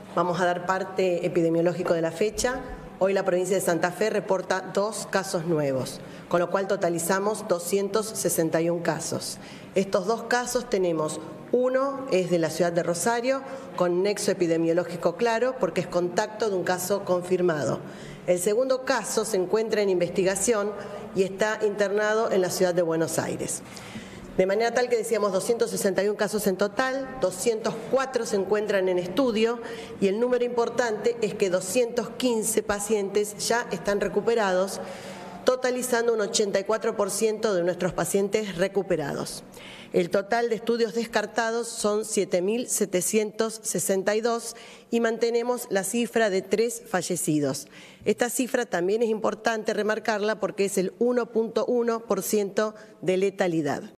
Vamos a dar parte epidemiológico de la fecha. Hoy la provincia de Santa Fe reporta 2 casos nuevos, con lo cual totalizamos 261 casos. Estos 2 casos tenemos, uno es de la ciudad de Rosario, con nexo epidemiológico claro, porque es contacto de un caso confirmado. El segundo caso se encuentra en investigación y está internado en la ciudad de Buenos Aires. De manera tal que decíamos 261 casos en total, 204 se encuentran en estudio y el número importante es que 215 pacientes ya están recuperados, totalizando un 84% de nuestros pacientes recuperados. El total de estudios descartados son 7.762 y mantenemos la cifra de 3 fallecidos. Esta cifra también es importante remarcarla porque es el 1.1% de letalidad.